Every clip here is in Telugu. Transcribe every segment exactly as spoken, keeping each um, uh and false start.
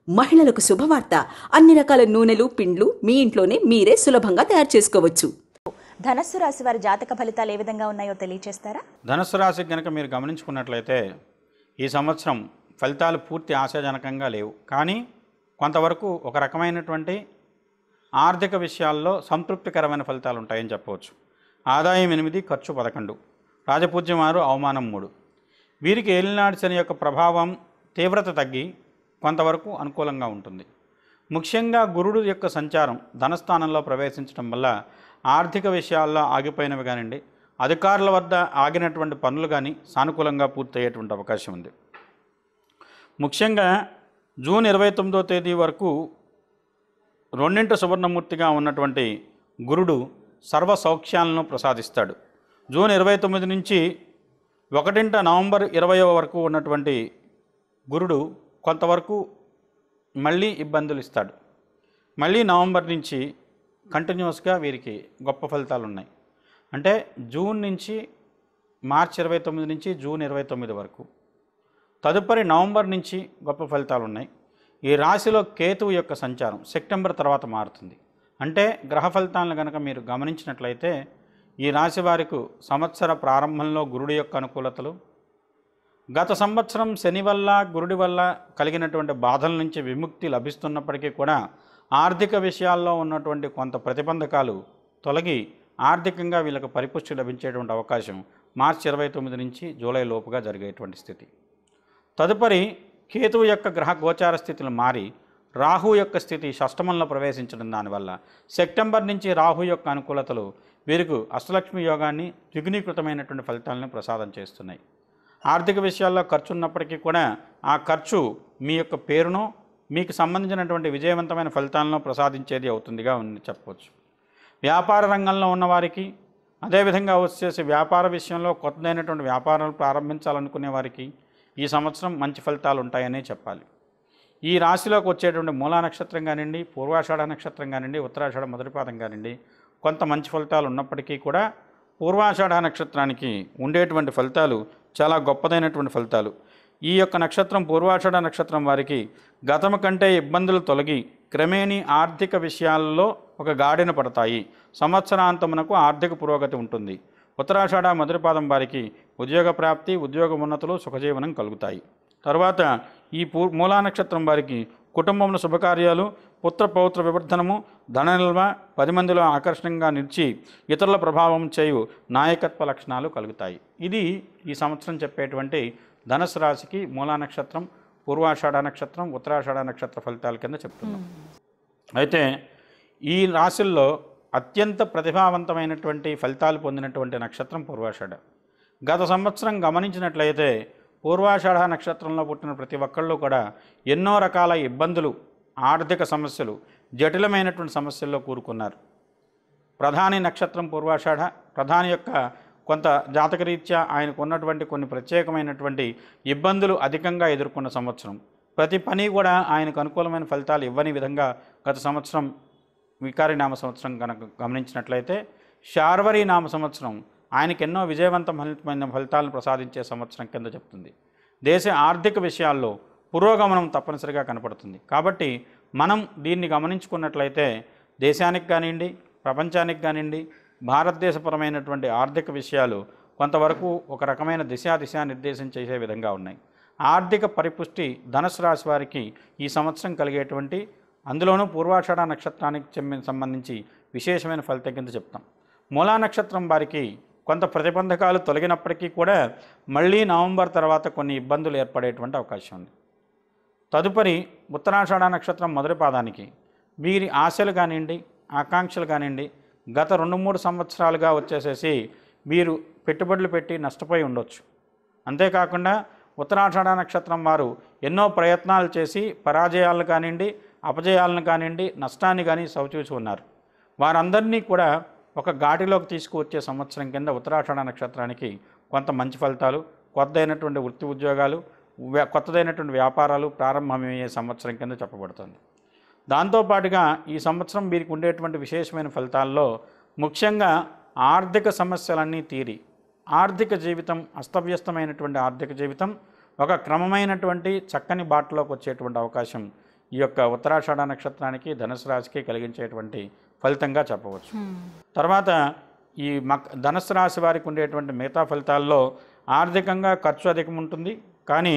మహిళలకు శుభవార్త, అన్ని రకాల నూనెలు, పిండ్లు మీ ఇంట్లోనే మీరే సులభంగా తయారు చేసుకోవచ్చు. ధనస్సు రాశి వారి జాతక ఫలితాలు ఏ విధంగా ఉన్నాయో తెలియజేస్తారా? ధనస్సు రాశి కనుక మీరు గమనించుకున్నట్లయితే ఈ సంవత్సరం ఫలితాలు పూర్తి ఆశాజనకంగా లేవు. కానీ కొంతవరకు ఒక రకమైనటువంటి ఆర్థిక విషయాల్లో సంతృప్తికరమైన ఫలితాలు ఉంటాయని చెప్పవచ్చు. ఆదాయం ఎనిమిది, ఖర్చు పదకొండు, రాజపూజ్యం ఆరు, అవమానం మూడు. వీరికి ఏలినాడు శని యొక్క ప్రభావం తీవ్రత తగ్గి కొంతవరకు అనుకూలంగా ఉంటుంది. ముఖ్యంగా గురుడు యొక్క సంచారం ధనస్థానంలో ప్రవేశించడం వల్ల ఆర్థిక విషయాల్లో ఆగిపోయినవి కానివ్వండి, అధికారుల వద్ద ఆగినటువంటి పనులు కానీ సానుకూలంగా పూర్తయ్యేటువంటి అవకాశం ఉంది. ముఖ్యంగా జూన్ ఇరవై తొమ్మిదో తేదీ వరకు రెండింటి సువర్ణమూర్తిగా ఉన్నటువంటి గురుడు సర్వ సౌఖ్యాలను ప్రసాదిస్తాడు. జూన్ ఇరవై తొమ్మిది నుంచి ఒకటింట నవంబర్ ఇరవై వరకు ఉన్నటువంటి గురుడు కొంతవరకు మళ్ళీ ఇబ్బందులు ఇస్తాడు. మళ్ళీ నవంబర్ నుంచి కంటిన్యూస్గా వీరికి గొప్ప ఫలితాలు ఉన్నాయి. అంటే జూన్ నుంచి మార్చి ఇరవై తొమ్మిది నుంచి జూన్ ఇరవై తొమ్మిది వరకు, తదుపరి నవంబర్ నుంచి గొప్ప ఫలితాలు ఉన్నాయి. ఈ రాశిలో కేతువు యొక్క సంచారం సెప్టెంబర్ తర్వాత మారుతుంది. అంటే గ్రహ ఫలితాలను కనుక మీరు గమనించినట్లయితే ఈ రాశి వారికి సంవత్సర ప్రారంభంలో గురుడి యొక్క అనుకూలతలు, గత సంవత్సరం శని వల్ల గురుడి వల్ల కలిగినటువంటి బాధల నుంచి విముక్తి లభిస్తున్నప్పటికీ కూడా ఆర్థిక విషయాల్లో ఉన్నటువంటి కొంత ప్రతిబంధకాలు తొలగి ఆర్థికంగా వీళ్ళకు పరిపుష్టి లభించేటువంటి అవకాశం మార్చి ఇరవై తొమ్మిది నుంచి జూలై లోపుగా జరిగేటువంటి స్థితి. తదుపరి కేతువు యొక్క గ్రహ గోచార స్థితులు మారి రాహు యొక్క స్థితి షష్టమంలో ప్రవేశించడం దానివల్ల సెప్టెంబర్ నుంచి రాహు యొక్క అనుకూలతలు వీరికి అష్టలక్ష్మి యోగాన్ని ద్విగుణీకృతమైనటువంటి ఫలితాలను ప్రసాదం చేస్తున్నాయి. ఆర్థిక విషయాల్లో ఖర్చు ఉన్నప్పటికీ కూడా ఆ ఖర్చు మీ యొక్క పేరును మీకు సంబంధించినటువంటి విజయవంతమైన ఫలితాలను ప్రసాదించేది అవుతుందిగా ఉంది చెప్పవచ్చు. వ్యాపార రంగంలో ఉన్నవారికి, అదేవిధంగా వచ్చేసి వ్యాపార విషయంలో కొత్తదైనటువంటి వ్యాపారాలు ప్రారంభించాలనుకునే వారికి ఈ సంవత్సరం మంచి ఫలితాలు ఉంటాయనే చెప్పాలి. ఈ రాశిలోకి వచ్చేటువంటి మూలా నక్షత్రం కానివ్వండి, పూర్వాషాఢ నక్షత్రం కానివ్వండి, ఉత్తరాషాఢ మొదటి పాదం కానివ్వండి, కొంత మంచి ఫలితాలు ఉన్నప్పటికీ కూడా పూర్వాషాఢ నక్షత్రానికి ఉండేటువంటి ఫలితాలు చాలా గొప్పదైనటువంటి ఫలితాలు. ఈ యొక్క నక్షత్రం పూర్వాషాఢ నక్షత్రం వారికి గతము కంటే ఇబ్బందులు తొలగి క్రమేణీ ఆర్థిక విషయాల్లో ఒక గాడిన పడతాయి. సంవత్సరాంతమునకు ఆర్థిక పురోగతి ఉంటుంది. ఉత్తరాషాఢ మొదటి పాదం వారికి ఉద్యోగ ప్రాప్తి, ఉద్యోగ ఉన్నతులు, సుఖజీవనం కలుగుతాయి. తర్వాత ఈ పూ మూలా నక్షత్రం వారికి కుటుంబంలో శుభకార్యాలు, పుత్ర పౌత్ర వివర్ధనము, ధన నిల్వ, పది మందిలో ఆకర్షణంగా నిలిచి ఇతరుల ప్రభావం చేయు నాయకత్వ లక్షణాలు కలుగుతాయి. ఇది ఈ సంవత్సరం చెప్పేటువంటి ధనుసు రాశికి మూలా నక్షత్రం, పూర్వాషాఢ నక్షత్రం, ఉత్తరాషాఢ నక్షత్ర ఫలితాల కింద చెప్తున్నాం. అయితే ఈ రాశుల్లో అత్యంత ప్రతిభావంతమైనటువంటి ఫలితాలు పొందినటువంటి నక్షత్రం పూర్వాషాఢ. గత సంవత్సరం గమనించినట్లయితే పూర్వాషాఢ నక్షత్రంలో పుట్టిన ప్రతి ఒక్కళ్ళు కూడా ఎన్నో రకాల ఇబ్బందులు, ఆర్థిక సమస్యలు, జటిలమైనటువంటి సమస్యల్లో కూరుకున్నారు. ప్రధాని నక్షత్రం పూర్వాషాఢ. ప్రధాని యొక్క కొంత జాతకరీత్యా ఆయనకు ఉన్నటువంటి కొన్ని ప్రత్యేకమైనటువంటి ఇబ్బందులు అధికంగా ఎదుర్కొన్న సంవత్సరం. ప్రతి పని కూడా ఆయనకు అనుకూలమైన ఫలితాలు ఇవ్వని విధంగా గత సంవత్సరం వికారి నామ సంవత్సరం కనుక గమనించినట్లయితే శార్వరి నామ సంవత్సరం ఆయనకు ఎన్నో విజయవంతమైన ఫలితాలను ప్రసాదించే సంవత్సరం కింద చెప్తుంది. దేశ ఆర్థిక విషయాల్లో పురోగమనం తప్పనిసరిగా కనపడుతుంది. కాబట్టి మనం దీన్ని గమనించుకున్నట్లయితే దేశానికి కానివ్వండి, ప్రపంచానికి కానివ్వండి, భారతదేశపరమైనటువంటి ఆర్థిక విషయాలు కొంతవరకు ఒక రకమైన దిశా దిశా నిర్దేశం చేసే విధంగా ఉన్నాయి. ఆర్థిక పరిపుష్టి ధనుసు రాశి వారికి ఈ సంవత్సరం కలిగేటువంటి, అందులోనూ పూర్వాషాఢ నక్షత్రానికి సంబంధించి విశేషమైన ఫలితం కింద చెప్తాం. మూలా నక్షత్రం వారికి కొంత ప్రతిబంధకాలు తొలగినప్పటికీ కూడా మళ్ళీ నవంబర్ తర్వాత కొన్ని ఇబ్బందులు ఏర్పడేటువంటి అవకాశం ఉంది. తదుపరి ఉత్తరాషాఢ నక్షత్రం మొదటి పాదానికి వీరి ఆశలు కానివ్వండి, ఆకాంక్షలు కానివ్వండి గత రెండు మూడు సంవత్సరాలుగా వచ్చేసేసి వీరు పెట్టుబడులు పెట్టి నష్టపోయి ఉండొచ్చు. అంతేకాకుండా ఉత్తరాషాఢ నక్షత్రం వారు ఎన్నో ప్రయత్నాలు చేసి పరాజయాలను కానివ్వండి, అపజయాలను కానివ్వండి, నష్టాన్ని కానీ చవిచూసి ఉన్నారు. వారందరినీ కూడా ఒక ఘాటిలోకి తీసుకువచ్చే సంవత్సరం కింద ఉత్తరాషాఢ నక్షత్రానికి కొంత మంచి ఫలితాలు, కొత్తదైనటువంటి వృత్తి ఉద్యోగాలు, కొత్తదైనటువంటి వ్యాపారాలు ప్రారంభమయ్యే సంవత్సరం కింద చెప్పబడుతుంది. దాంతోపాటుగా ఈ సంవత్సరం వీరికి ఉండేటువంటి విశేషమైన ఫలితాల్లో ముఖ్యంగా ఆర్థిక సమస్యలన్నీ తీరి ఆర్థిక జీవితం, అస్తవ్యస్తమైనటువంటి ఆర్థిక జీవితం ఒక క్రమమైనటువంటి చక్కని బాటలోకి వచ్చేటువంటి అవకాశం ఈ యొక్క ఉత్తరాషాఢ నక్షత్రానికి ధనుసు రాశికి కలిగించేటువంటి ఫలితంగా చెప్పవచ్చు. తర్వాత ఈ మక్ ధనుసు రాశి వారికి ఉండేటువంటి మిగతా ఫలితాల్లో ఆర్థికంగా ఖర్చు అధికం ఉంటుంది. కానీ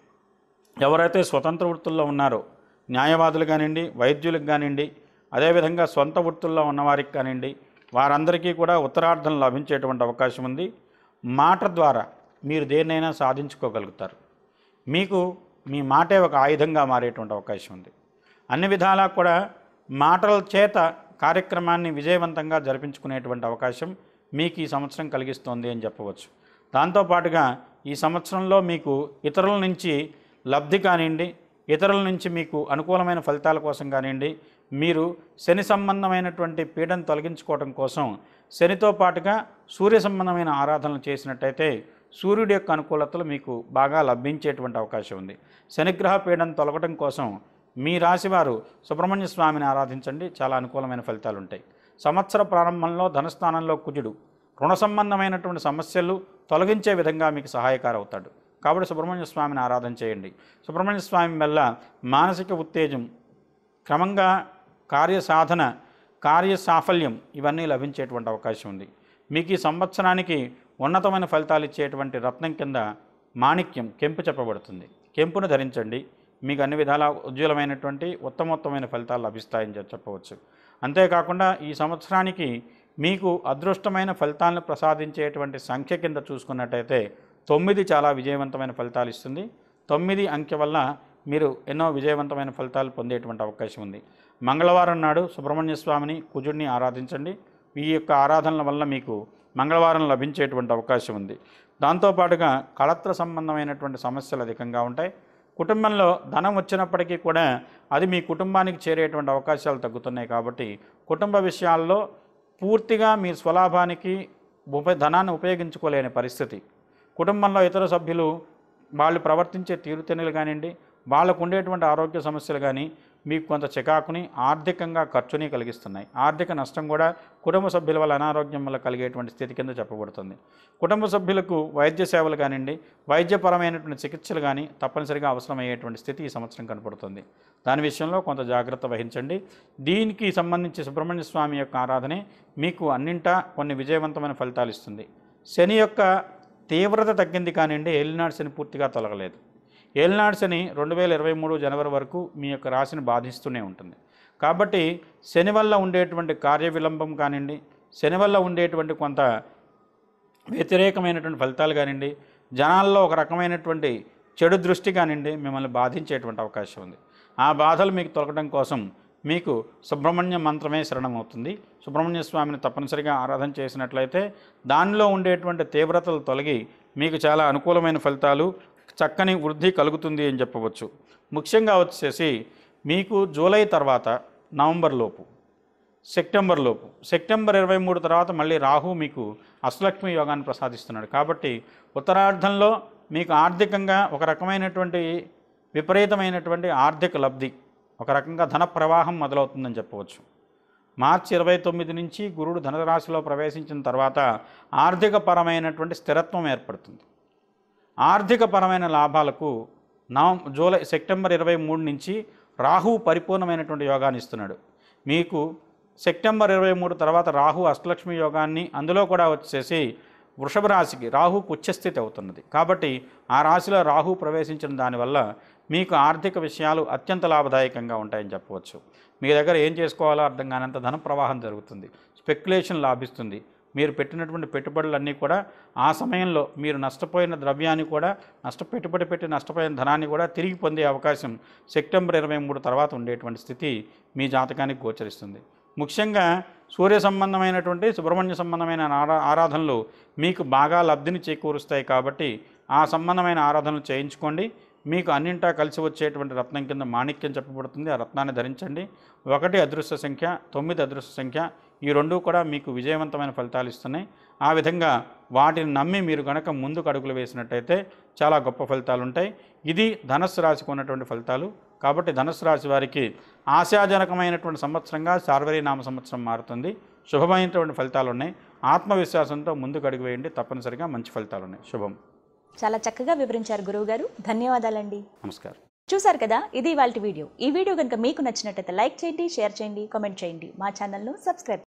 ఎవరైతే స్వతంత్ర వృత్తుల్లో ఉన్నారో న్యాయవాదులు కానివ్వండి, వైద్యులకు కానివ్వండి, అదేవిధంగా సొంత వృత్తుల్లో ఉన్నవారికి కానివ్వండి, వారందరికీ కూడా ఉత్తరార్థం లభించేటువంటి అవకాశం ఉంది. మాట ద్వారా మీరు దేన్నైనా సాధించుకోగలుగుతారు. మీకు మీ మాటే ఒక ఆయుధంగా మారేటువంటి అవకాశం ఉంది. అన్ని విధాలా కూడా మాటల చేత కార్యక్రమాన్ని విజయవంతంగా జరిపించుకునేటువంటి అవకాశం మీకు ఈ సంవత్సరం కలిగిస్తోంది అని చెప్పవచ్చు. దాంతోపాటుగా ఈ సంవత్సరంలో మీకు ఇతరుల నుంచి లబ్ధి కానివ్వండి, ఇతరుల నుంచి మీకు అనుకూలమైన ఫలితాల కోసం కానివ్వండి, మీరు శని సంబంధమైనటువంటి పీడను తొలగించుకోవడం కోసం శనితో పాటుగా సూర్య సంబంధమైన ఆరాధనలు చేసినట్టయితే సూర్యుడి యొక్క అనుకూలతలు మీకు బాగా లభించేటువంటి అవకాశం ఉంది. శనిగ్రహ పీడను తొలగడం కోసం మీ రాశివారు సుబ్రహ్మణ్య స్వామిని ఆరాధించండి, చాలా అనుకూలమైన ఫలితాలు ఉంటాయి. సంవత్సర ప్రారంభంలో ధనస్థానంలో కుజుడు రుణ సంబంధమైనటువంటి సమస్యలు తొలగించే విధంగా మీకు సహాయకారి అవుతాడు. కాబట్టి సుబ్రహ్మణ్య స్వామిని ఆరాధన చేయండి. సుబ్రహ్మణ్య స్వామి వల్ల మానసిక ఉత్తేజం, క్రమంగా కార్యసాధన, కార్య సాఫల్యం ఇవన్నీ లభించేటువంటి అవకాశం ఉంది. మీకు ఈ సంవత్సరానికి ఉన్నతమైన ఫలితాలు ఇచ్చేటువంటి రత్నం కింద మాణిక్యం, కెంపు చెప్పబడుతుంది. కెంపును ధరించండి, మీకు అన్ని విధాల ఉజ్వలమైనటువంటి ఉత్తమోత్తమైన ఫలితాలు లభిస్తాయని చెప్పవచ్చు. అంతేకాకుండా ఈ సంవత్సరానికి మీకు అదృష్టమైన ఫలితాలను ప్రసాదించేటువంటి సంఖ్య కింద చూసుకున్నట్టయితే తొమ్మిది చాలా విజయవంతమైన ఫలితాలు ఇస్తుంది. తొమ్మిది అంకె వల్ల మీరు ఎన్నో విజయవంతమైన ఫలితాలు పొందేటువంటి అవకాశం ఉంది. మంగళవారం నాడు సుబ్రహ్మణ్య స్వామిని, కుజుడిని ఆరాధించండి. ఈ యొక్క ఆరాధనల వల్ల మీకు మంగళవారం లభించేటువంటి అవకాశం ఉంది. దాంతోపాటుగా కళత్ర సంబంధమైనటువంటి సమస్యలు అధికంగా ఉంటాయి. కుటుంబంలో ధనం వచ్చినప్పటికీ కూడా అది మీ కుటుంబానికి చేరేటువంటి అవకాశాలు తగ్గుతున్నాయి. కాబట్టి కుటుంబ విషయాల్లో పూర్తిగా మీ స్వలాభానికి ఉప ధనాన్ని ఉపయోగించుకోలేని పరిస్థితి. కుటుంబంలో ఇతర సభ్యులు వాళ్ళు ప్రవర్తించే తీరుతెన్నులు కానివ్వండి, వాళ్ళకు ఉండేటువంటి ఆరోగ్య సమస్యలు కానీ మీకు కొంత చికాకుని, ఆర్థికంగా ఖర్చుని కలిగిస్తున్నాయి. ఆర్థిక నష్టం కూడా కుటుంబ సభ్యుల వల్ల అనారోగ్యం వల్ల కలిగేటువంటి స్థితి కింద చెప్పబడుతుంది. కుటుంబ సభ్యులకు వైద్య సేవలు కానివ్వండి, వైద్యపరమైనటువంటి చికిత్సలు కానీ తప్పనిసరిగా అవసరమయ్యేటువంటి స్థితి ఈ సంవత్సరం కనపడుతుంది. దాని విషయంలో కొంత జాగ్రత్త వహించండి. దీనికి సంబంధించి సుబ్రహ్మణ్య స్వామి యొక్క ఆరాధనే మీకు అన్నింటా కొన్ని విజయవంతమైన ఫలితాలు ఇస్తుంది. శని యొక్క తీవ్రత తగ్గింది కానివ్వండి, ఏలినాడు శని పూర్తిగా తొలగలేదు. ఏలినాడు శని రెండు వేల ఇరవై మూడు జనవరి వరకు మీ యొక్క రాశిని బాధిస్తూనే ఉంటుంది. కాబట్టి శని వల్ల ఉండేటువంటి కార్య విలంబం కానివ్వండి, శని వల్ల ఉండేటువంటి కొంత వ్యతిరేకమైనటువంటి ఫలితాలు కానివ్వండి, జనాల్లో ఒక రకమైనటువంటి చెడు దృష్టి కానివ్వండి మిమ్మల్ని బాధించేటువంటి అవకాశం ఉంది. ఆ బాధలు మీకు తొలగడం కోసం మీకు సుబ్రహ్మణ్య మంత్రమే శరణమవుతుంది. సుబ్రహ్మణ్య స్వామిని తప్పనిసరిగా ఆరాధన చేసినట్లయితే దానిలో ఉండేటువంటి తీవ్రతలు తొలగి మీకు చాలా అనుకూలమైన ఫలితాలు, చక్కని వృద్ధి కలుగుతుంది అని చెప్పవచ్చు. ముఖ్యంగా వచ్చేసి మీకు జూలై తర్వాత నవంబర్ లోపు, సెప్టెంబర్ లోపు, సెప్టెంబర్ ఇరవై మూడు తర్వాత మళ్ళీ రాహు మీకు అష్టలక్ష్మి యోగాన్ని ప్రసాదిస్తున్నాడు. కాబట్టి ఉత్తరార్ధంలో మీకు ఆర్థికంగా ఒక రకమైనటువంటి విపరీతమైనటువంటి ఆర్థిక లబ్ధి, ఒక రకంగా ధన ప్రవాహం మొదలవుతుందని చెప్పవచ్చు. మార్చి ఇరవై తొమ్మిది నుంచి గురుడు ధనరాశిలో ప్రవేశించిన తర్వాత ఆర్థిక పరమైనటువంటి స్థిరత్వం ఏర్పడుతుంది. ఆర్థిక పరమైన లాభాలకు నవం జూలై సెప్టెంబర్ ఇరవై మూడు నుంచి రాహు పరిపూర్ణమైనటువంటి యోగాన్ని ఇస్తున్నాడు. మీకు సెప్టెంబర్ ఇరవై మూడు తర్వాత రాహు అష్టలక్ష్మి యోగాన్ని, అందులో కూడా వచ్చేసి వృషభ రాశికి రాహు ఉచ్చస్థితి అవుతున్నది. కాబట్టి ఆ రాశిలో రాహు ప్రవేశించిన దానివల్ల మీకు ఆర్థిక విషయాలు అత్యంత లాభదాయకంగా ఉంటాయని చెప్పవచ్చు. మీ దగ్గర ఏం చేసుకోవాలో అర్థం కానంత ధన ప్రవాహం జరుగుతుంది, స్పెక్యులేషన్ లాభిస్తుంది. మీరు పెట్టినటువంటి పెట్టుబడులన్నీ కూడా ఆ సమయంలో మీరు నష్టపోయిన ద్రవ్యాన్ని కూడా, నష్ట పెట్టుబడి పెట్టి నష్టపోయిన ధనాన్ని కూడా తిరిగి పొందే అవకాశం సెప్టెంబర్ ఇరవై మూడు తర్వాత ఉండేటువంటి స్థితి మీ జాతకానికి గోచరిస్తుంది. ముఖ్యంగా సూర్య సంబంధమైనటువంటి సుబ్రహ్మణ్య సంబంధమైన ఆరా ఆరాధనలు మీకు బాగా లబ్ధిని చేకూరుస్తాయి. కాబట్టి ఆ సంబంధమైన ఆరాధనలు చేయించుకోండి. మీకు అన్నింటా కలిసి వచ్చేటువంటి రత్నం కింద మాణిక్యం చెప్పబడుతుంది. ఆ రత్నాన్ని ధరించండి. ఒకటి అదృష్ట సంఖ్య, తొమ్మిది అదృష్ట సంఖ్య, ఈ రెండు కూడా మీకు విజయవంతమైన ఫలితాలు ఇస్తున్నాయి. ఆ విధంగా వాటిని నమ్మి మీరు కనుక ముందుకు అడుగులు వేసినట్టయితే చాలా గొప్ప ఫలితాలు ఉంటాయి. ఇది ధనుస్సు రాశికి ఉన్నటువంటి ఫలితాలు. కాబట్టి ధనుస్సు రాశి వారికి ఆశాజనకమైనటువంటి సంవత్సరంగా శార్వరీ నామ సంవత్సరం మారుతుంది. శుభమైనటువంటి ఫలితాలు ఉన్నాయి. ఆత్మవిశ్వాసంతో ముందుకు అడుగు వేయండి, తప్పనిసరిగా మంచి ఫలితాలు ఉన్నాయి. శుభం. చాలా చక్కగా వివరించారు గురువుగారు. ధన్యవాదాలండి. నమస్కారం. చూసారు కదా, ఇది ఇవాల్టి వీడియో. ఈ వీడియో కనుక మీకు నచ్చినట్లయితే లైక్ చేయండి, షేర్ చేయండి, కామెంట్ చేయండి. మా ఛానల్ను సబ్స్క్రైబ్